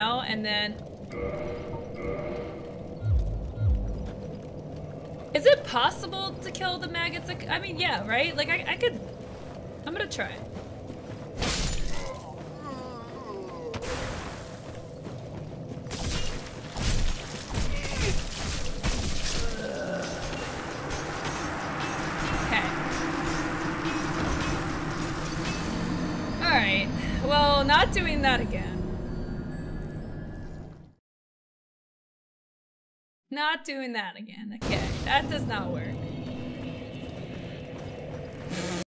and then... Is it possible to kill the maggots? Like, I mean, yeah, right? Like, I could... I'm gonna try. Okay. Alright. Well, not doing that again. Not doing that again. Okay, that does not work.